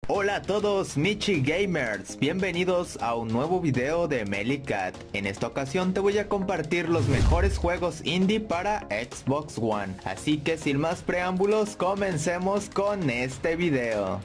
Hola a todos Michi Gamers, bienvenidos a un nuevo video de Melicat. En esta ocasión te voy a compartir los mejores juegos indie para Xbox One. Así que sin más preámbulos, comencemos con este video.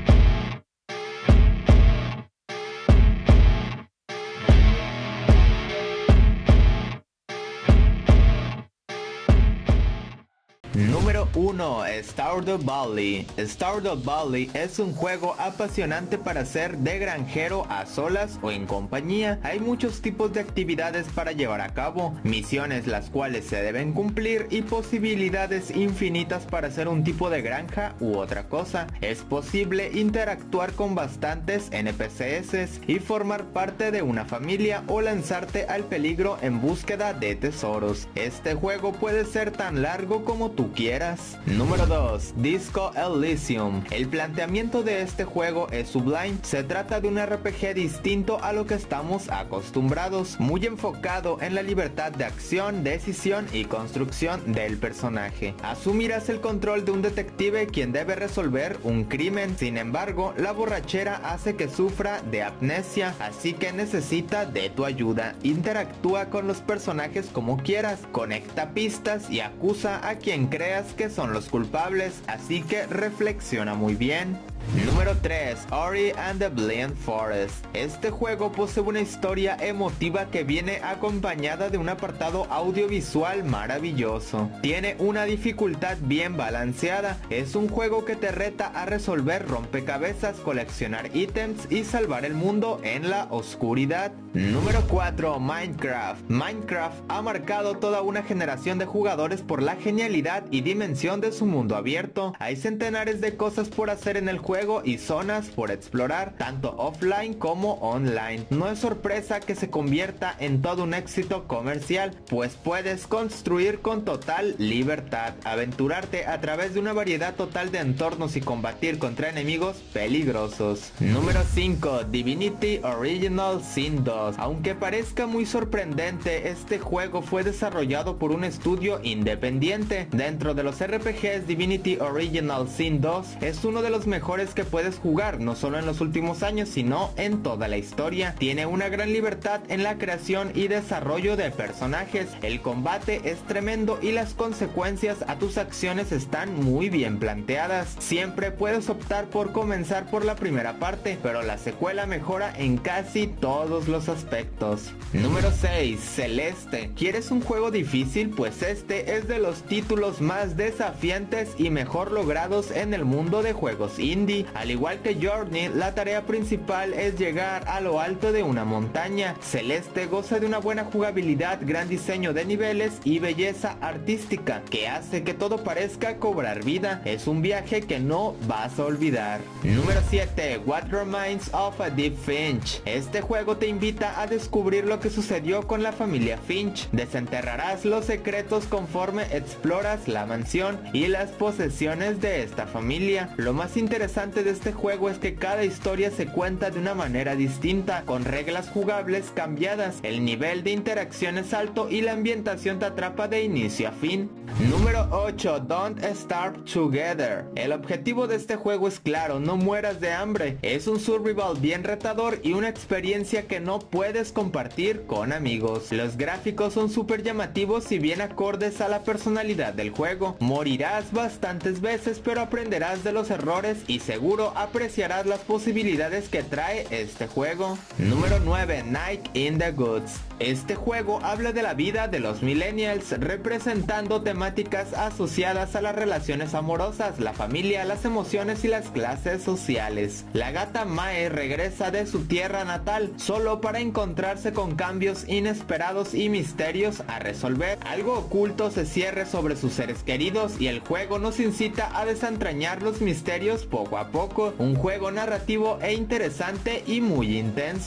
Número 1. Stardew Valley. Stardew Valley es un juego apasionante para ser de granjero a solas o en compañía. Hay muchos tipos de actividades para llevar a cabo, misiones las cuales se deben cumplir y posibilidades infinitas para hacer un tipo de granja u otra cosa. Es posible interactuar con bastantes NPCs y formar parte de una familia o lanzarte al peligro en búsqueda de tesoros. Este juego puede ser tan largo como tú quieras. Número 2. Disco Elysium. El planteamiento de este juego es sublime. Se trata de un RPG distinto a lo que estamos acostumbrados, muy enfocado en la libertad de acción, decisión y construcción del personaje. Asumirás el control de un detective quien debe resolver un crimen. Sin embargo, la borrachera hace que sufra de amnesia, así que necesita de tu ayuda. Interactúa con los personajes como quieras, conecta pistas y acusa a quien creas que son los culpables, así que reflexiona muy bien. Número 3. Ori and the Blind Forest. Este juego posee una historia emotiva que viene acompañada de un apartado audiovisual maravilloso. Tiene una dificultad bien balanceada. Es un juego que te reta a resolver rompecabezas, coleccionar ítems y salvar el mundo en la oscuridad. Número 4. Minecraft. Minecraft ha marcado toda una generación de jugadores por la genialidad y dimensión de su mundo abierto. Hay centenares de cosas por hacer en el juego y zonas por explorar, tanto offline como online. No es sorpresa que se convierta en todo un éxito comercial, pues puedes construir con total libertad, aventurarte a través de una variedad total de entornos y combatir contra enemigos peligrosos. Número 5. Divinity Original Sin 2. Aunque parezca muy sorprendente, este juego fue desarrollado por un estudio independiente. Dentro de los RPGs, Divinity Original Sin 2 es uno de los mejores que puedes jugar, no solo en los últimos años, sino en toda la historia. Tiene una gran libertad en la creación y desarrollo de personajes. El combate es tremendo y las consecuencias a tus acciones están muy bien planteadas. Siempre puedes optar por comenzar por la primera parte, pero la secuela mejora en casi todos los aspectos. Número 6. Celeste. ¿Quieres un juego difícil? Pues este es de los títulos más desafiantes y mejor logrados en el mundo de juegos indie. Al igual que Journey, la tarea principal es llegar a lo alto de una montaña. Celeste goza de una buena jugabilidad, gran diseño de niveles y belleza artística que hace que todo parezca cobrar vida. Es un viaje que no vas a olvidar. Número 7. What Remains of Edith Finch. Este juego te invita a descubrir lo que sucedió con la familia Finch. Desenterrarás los secretos conforme exploras la mansión y las posesiones de esta familia. Lo más interesante de este juego es que cada historia se cuenta de una manera distinta, con reglas jugables cambiadas, el nivel de interacción es alto y la ambientación te atrapa de inicio a fin. Número 8. Don't Starve Together. El objetivo de este juego es claro, no mueras de hambre. Es un survival bien retador y una experiencia que no puedes compartir con amigos. Los gráficos son súper llamativos y bien acordes a la personalidad del juego. Morirás bastantes veces, pero aprenderás de los errores y seguro apreciarás las posibilidades que trae este juego. Número 9. Night in the Woods. Este juego habla de la vida de los millennials, representando temáticas asociadas a las relaciones amorosas, la familia, las emociones y las clases sociales. La gata Mae regresa de su tierra natal solo para encontrarse con cambios inesperados y misterios a resolver. Algo oculto se cierre sobre sus seres queridos y el juego nos incita a desentrañar los misterios poco a poco. Un juego narrativo e interesante y muy intenso.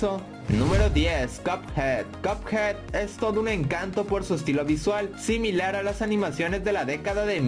Número 10. Cuphead. Cuphead es todo un encanto por su estilo visual, similar a las animaciones de la década de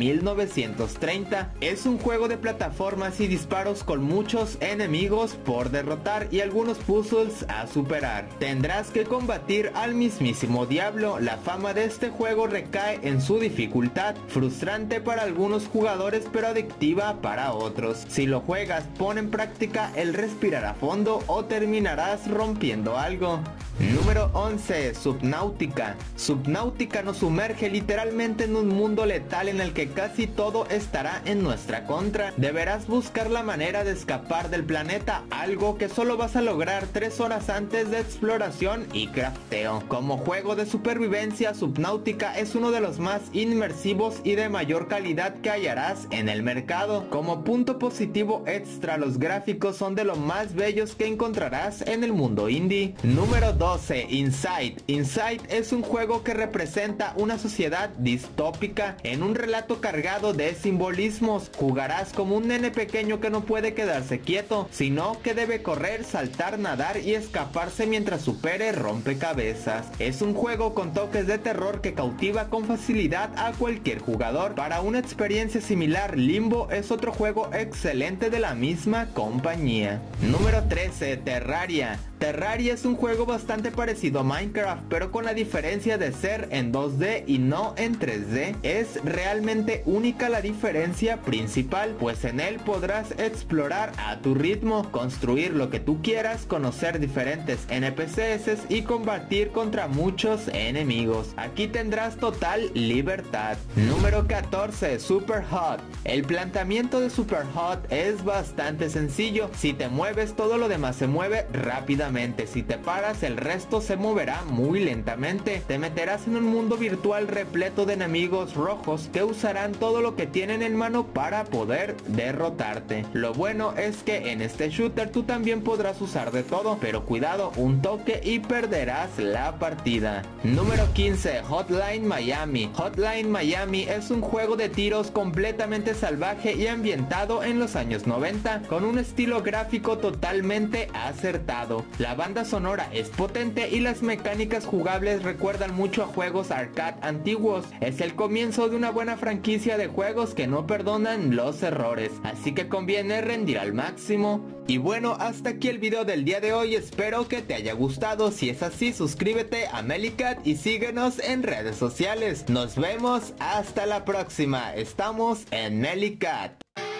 1930. Es un juego de plataformas y disparos con muchos enemigos por derrotar y algunos puzzles a superar. Tendrás que combatir al mismísimo diablo. La fama de este juego recae en su dificultad, frustrante para algunos jugadores pero adictiva para otros. Si lo juegas, pon en práctica el respirar a fondo o terminarás rompiendo algo. Número 11. Subnautica. Subnautica nos sumerge literalmente en un mundo letal en el que casi todo estará en nuestra contra. Deberás buscar la manera de escapar del planeta, algo que solo vas a lograr 3 horas antes de exploración y crafteo. Como juego de supervivencia, Subnautica es uno de los más inmersivos y de mayor calidad que hallarás en el mercado. Como punto positivo extra, los gráficos son de lo más bellos que encontrarás en el mundo indie. Número 12. Inside. Inside es un juego que representa una sociedad distópica en un relato cargado de simbolismos. Jugarás como un nene pequeño que no puede quedarse quieto, sino que debe correr, saltar, nadar y escaparse mientras supere rompecabezas. Es un juego con toques de terror que cautiva con facilidad a cualquier jugador. Para una experiencia similar, Limbo es otro juego excelente de la misma compañía. Número 13. Terraria. Terraria es un juego bastante parecido a Minecraft, pero con la diferencia de ser en 2D y no en 3D. Es realmente única la diferencia principal, pues en él podrás explorar a tu ritmo, construir lo que tú quieras, conocer diferentes NPCs y combatir contra muchos enemigos. Aquí tendrás total libertad. Número 14. Superhot. El planteamiento de Superhot es bastante sencillo. Si te mueves, todo lo demás se mueve rápidamente. Si te paras, el resto se moverá muy lentamente. Te meterás en un mundo virtual repleto de enemigos rojos que usarán todo lo que tienen en mano para poder derrotarte. Lo bueno es que en este shooter tú también podrás usar de todo, pero cuidado, un toque y perderás la partida. Número 15. Hotline Miami. Hotline Miami es un juego de tiros completamente salvaje y ambientado en los años 90, con un estilo gráfico totalmente acertado. La banda sonora es potente y las mecánicas jugables recuerdan mucho a juegos arcade antiguos. Es el comienzo de una buena franquicia de juegos que no perdonan los errores, así que conviene rendir al máximo. Y bueno, hasta aquí el video del día de hoy, espero que te haya gustado. Si es así, suscríbete a Melicat y síguenos en redes sociales. Nos vemos hasta la próxima. Estamos en Melicat.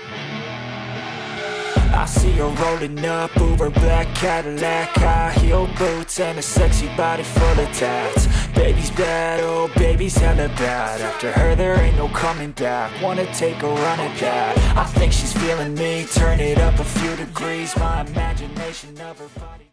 I see her rolling up, Uber black Cadillac, high heel boots and a sexy body full of tats. Baby's bad, oh baby's hella bad. After her there ain't no coming back. Wanna take a run at that. I think she's feeling me, turn it up a few degrees. My imagination of her body